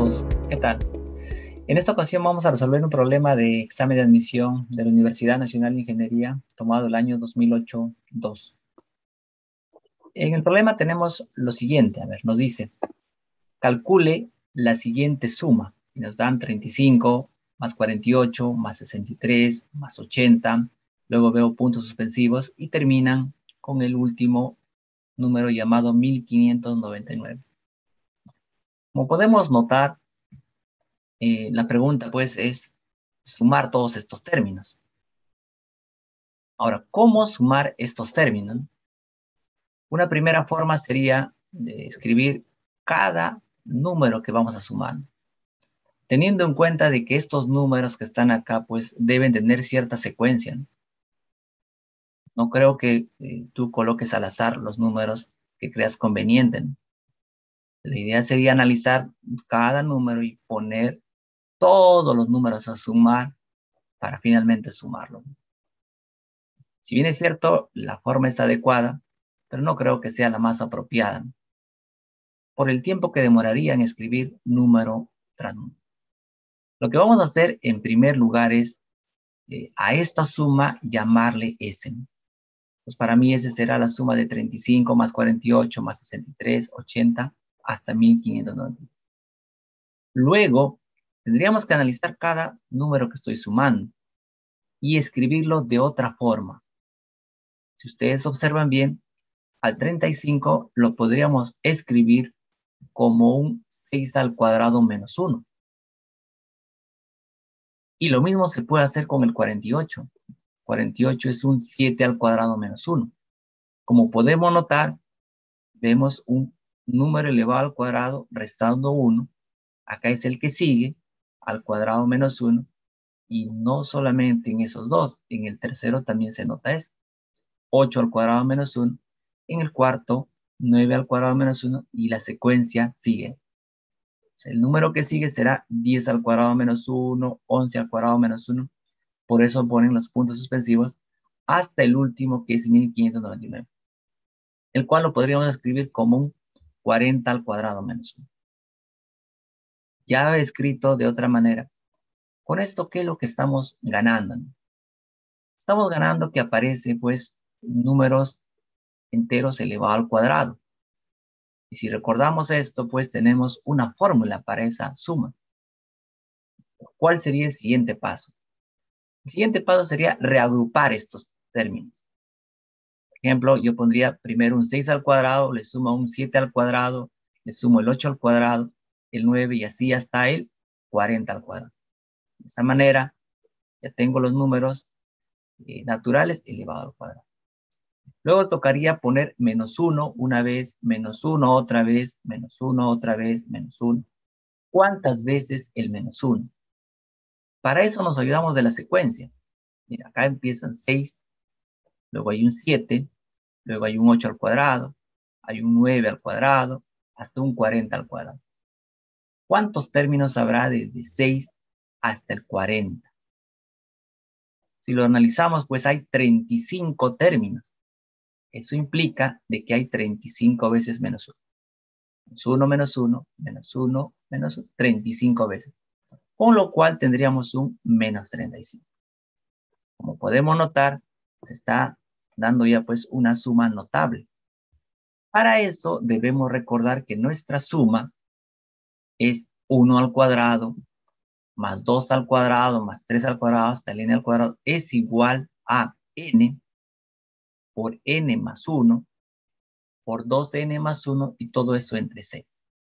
todos, ¿qué tal? En esta ocasión vamos a resolver un problema de examen de admisión de la Universidad Nacional de Ingeniería tomado el año 2008-2. En el problema tenemos lo siguiente, nos dice, calcule la siguiente suma, y nos dan 35 más 48 más 63 más 80, luego veo puntos suspensivos y terminan con el último número llamado 1599. Como podemos notar, la pregunta pues es sumar todos estos términos. Ahora, ¿cómo sumar estos términos? Una primera forma sería de escribir cada número que vamos a sumar, teniendo en cuenta de que estos números que están acá pues deben tener cierta secuencia. No creo que tú coloques al azar los números que creas conveniente, ¿no? La idea sería analizar cada número y poner todos los números a sumar para finalmente sumarlo. Si bien es cierto, la forma es adecuada, pero no creo que sea la más apropiada, por el tiempo que demoraría en escribir número tras número. Lo que vamos a hacer en primer lugar es a esta suma llamarle S. Pues para mí S será la suma de 35 más 48 más 63, 80 hasta 1590. Luego tendríamos que analizar cada número que estoy sumando y escribirlo de otra forma. Si ustedes observan bien, al 35 lo podríamos escribir como un 6 al cuadrado menos 1. Y lo mismo se puede hacer con el 48. 48 es un 7 al cuadrado menos 1. Como podemos notar, vemos un número elevado al cuadrado restando 1. Acá es el que sigue, al cuadrado menos 1. Y no solamente en esos dos, en el tercero también se nota eso. 8 al cuadrado menos 1. En el cuarto, 9 al cuadrado menos 1. Y la secuencia sigue. El número que sigue será 10 al cuadrado menos 1, 11 al cuadrado menos 1. Por eso ponen los puntos suspensivos hasta el último, que es 1599. El cual lo podríamos escribir como un 40 al cuadrado menos 1. Ya he escrito de otra manera. Con esto, ¿qué es lo que estamos ganando? Estamos ganando que aparece, pues, números enteros elevado al cuadrado. Y si recordamos esto, pues tenemos una fórmula para esa suma. ¿Cuál sería el siguiente paso? El siguiente paso sería reagrupar estos términos. Por ejemplo, yo pondría primero un 6 al cuadrado, le sumo un 7 al cuadrado, le sumo el 8 al cuadrado, el 9 y así hasta el 40 al cuadrado. De esa manera, ya tengo los números naturales elevados al cuadrado. Luego tocaría poner menos 1 una vez, menos 1 otra vez, menos 1 otra vez, menos 1. ¿Cuántas veces el menos 1? Para eso nos ayudamos de la secuencia. Mira, acá empiezan 6, luego hay un 7, luego hay un 8 al cuadrado, hay un 9 al cuadrado, hasta un 40 al cuadrado. ¿Cuántos términos habrá desde 6 hasta el 40? Si lo analizamos, pues hay 35 términos. Eso implica de que hay 35 veces menos 1. Menos 1, menos 1, menos 1, menos 1, 35 veces. Con lo cual tendríamos un menos 35. Como podemos notar, se está dando ya pues una suma notable. Para eso debemos recordar que nuestra suma es 1 al cuadrado más 2 al cuadrado más 3 al cuadrado hasta el n al cuadrado es igual a n por n más 1 por 2n más 1 y todo eso entre 6.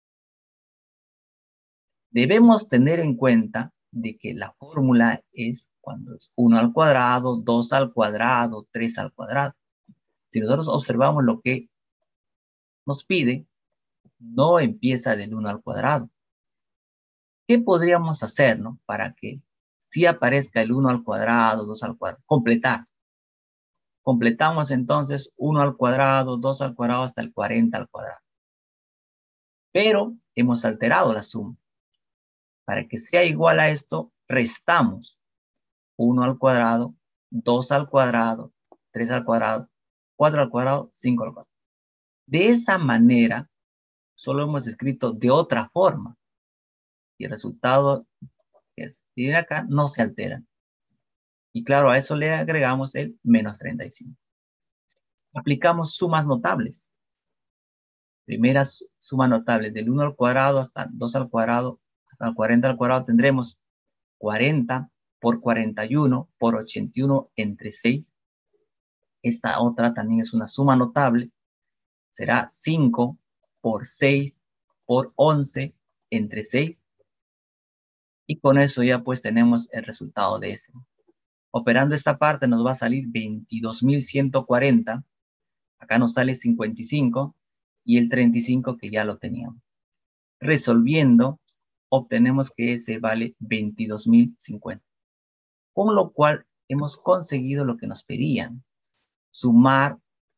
Debemos tener en cuenta de que la fórmula es cuando es 1 al cuadrado, 2 al cuadrado, 3 al cuadrado. Si nosotros observamos lo que nos pide, no empieza del 1 al cuadrado. ¿Qué podríamos hacer, no? Para que sí aparezca el 1 al cuadrado, 2 al cuadrado. Completar. Completamos entonces 1 al cuadrado, 2 al cuadrado hasta el 40 al cuadrado. Pero hemos alterado la suma. Para que sea igual a esto, restamos 1 al cuadrado, 2 al cuadrado, 3 al cuadrado, 4 al cuadrado, 5 al cuadrado. De esa manera, solo hemos escrito de otra forma. y el resultado que viene acá no se altera. Y claro, a eso le agregamos el menos 35. Aplicamos sumas notables. Primera suma notable, del 1 al cuadrado hasta 2 al cuadrado, hasta el 40 al cuadrado, tendremos 40 por 41 por 81 entre 6. Esta otra también es una suma notable. Será 5 por 6 por 11 entre 6. Y con eso ya pues tenemos el resultado de ese. Operando esta parte nos va a salir 22.140. Acá nos sale 55 y el 35 que ya lo teníamos. Resolviendo, obtenemos que ese vale 22.050. Con lo cual hemos conseguido lo que nos pedían. Sumar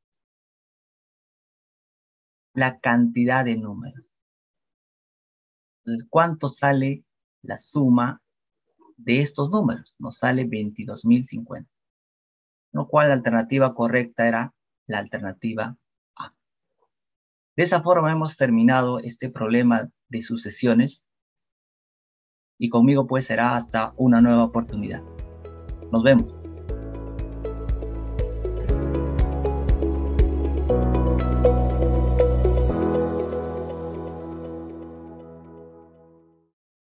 la cantidad de números. Entonces, ¿cuánto sale la suma de estos números? Nos sale 22.050. Lo cual la alternativa correcta era la alternativa A. De esa forma hemos terminado este problema de sucesiones y conmigo pues será hasta una nueva oportunidad. Nos vemos.